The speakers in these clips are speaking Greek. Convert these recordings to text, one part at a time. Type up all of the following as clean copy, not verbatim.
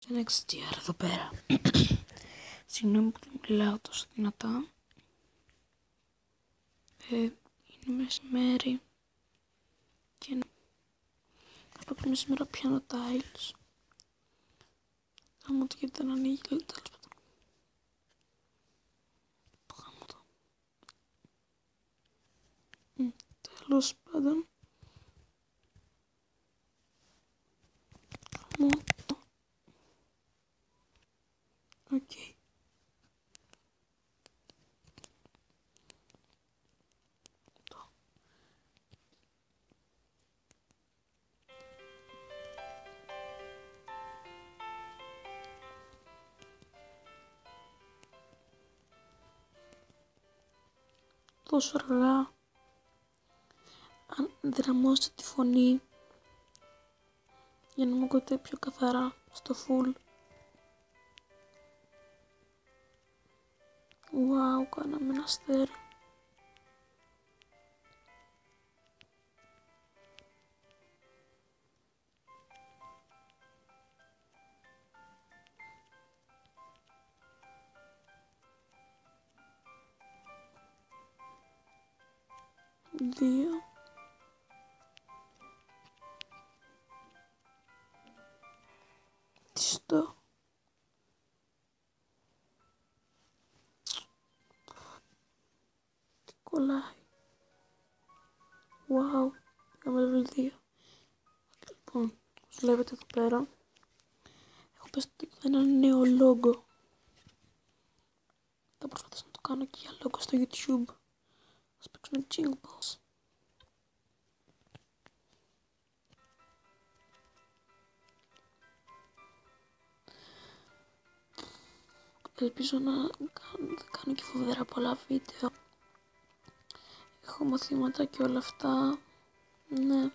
NXTR εδώ πέρα. Συγγνώμη που δεν μιλάω τόσο δυνατά. Είναι μεσημέρι και από σήμερα πιάνω tiles. Γάμο το γιατί δεν ανοίγει, τέλος πάντων. Γάμο το. Τέλος πάντων. Γάμο το. Οκ. Τόσο αργά. Αν δυναμώσετε τη φωνή για να μου ακούτε πιο καθαρά στο full. Wow, κάναμε ένα αστέρι. Δύο. Στο. Τι κολλάει. Wow. Πήγαμε level 2. Λοιπόν, όπως βλέπετε εδώ πέρα, έχω πέσει ένα νέο logo. Θα προσπαθήσω να το κάνω και για logo στο YouTube. Ας παίξουμε jingles. Ελπίζω να κάνω και φοβερά πολλά βίντεο. Έχω μαθήματα και όλα αυτά. Ναι.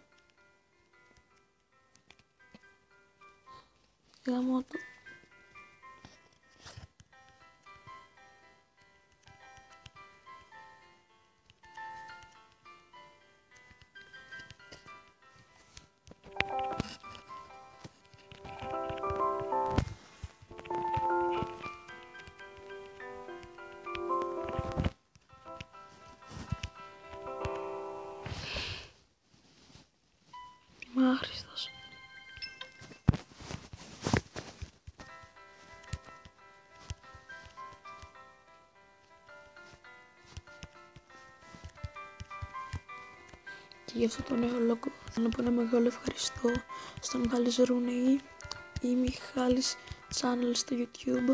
Γάμο το. Είμαι άχρηστος. Και για αυτό το νέο logo θέλω να πω ένα μεγάλο ευχαριστώ στον Μιχάλη Ζερούνη ή Μιχάλης Channel στο YouTube.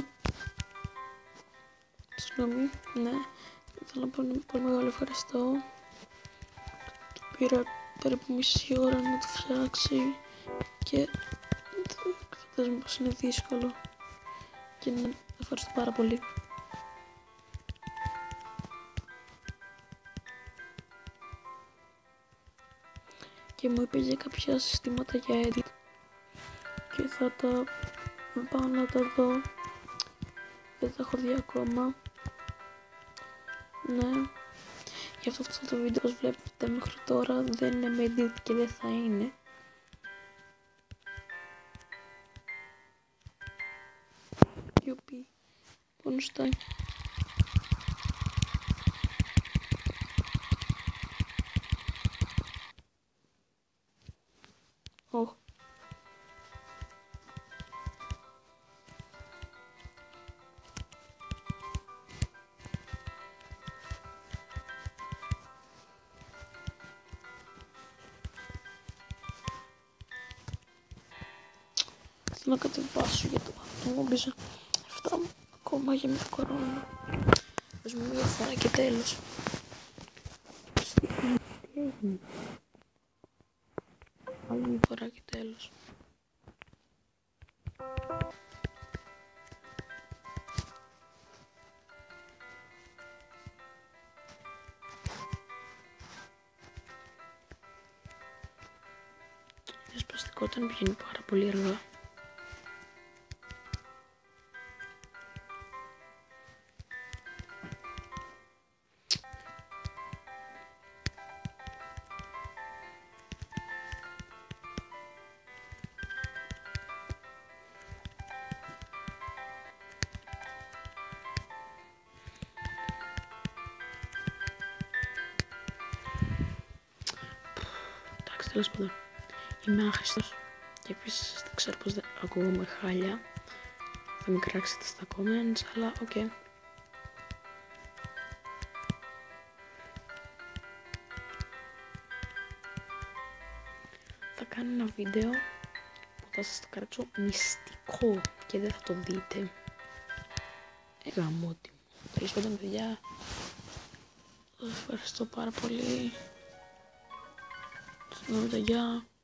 Συγγνώμη, ναι. Θέλω να πω ένα πολύ μεγάλο ευχαριστώ. Του πήρα περίπου μισή ώρα να το φτιάξει και φαντάζομαι πως είναι δύσκολο και να ευχαριστώ πάρα πολύ. Και μου είπε για κάποια συστήματα για edit και θα τα πάω να τα δω. Δεν τα έχω δει ακόμα. Ναι. Γι' αυτό το βίντεο όπως βλέπετε μέχρι τώρα δεν είναι με edit και δεν θα είναι. Γιουπί. Πονουστάει. Oh. Θέλω να κατεβάσω για το νομίζω 7 ακόμα για με το κορώνα. Ας μου μια φορά και τέλος. Τι έγινε. Άλλη μια φορά και τέλος. Είναι σπαστικό όταν βγαίνει πάρα πολύ αργά. τέλος πάντων. Είμαι άχρηστος και επίσης δεν ξέρω πως δεν ακούγομαι χάλια. Θα με κράξετε στα comments, αλλά οκ. Θα κάνω ένα βίντεο που θα σας το κρατήσω μυστικό και δεν θα το δείτε. Γαμώτη μου. Τέλος πάντων, παιδιά, σας ευχαριστώ πάρα πολύ. Στην γεια.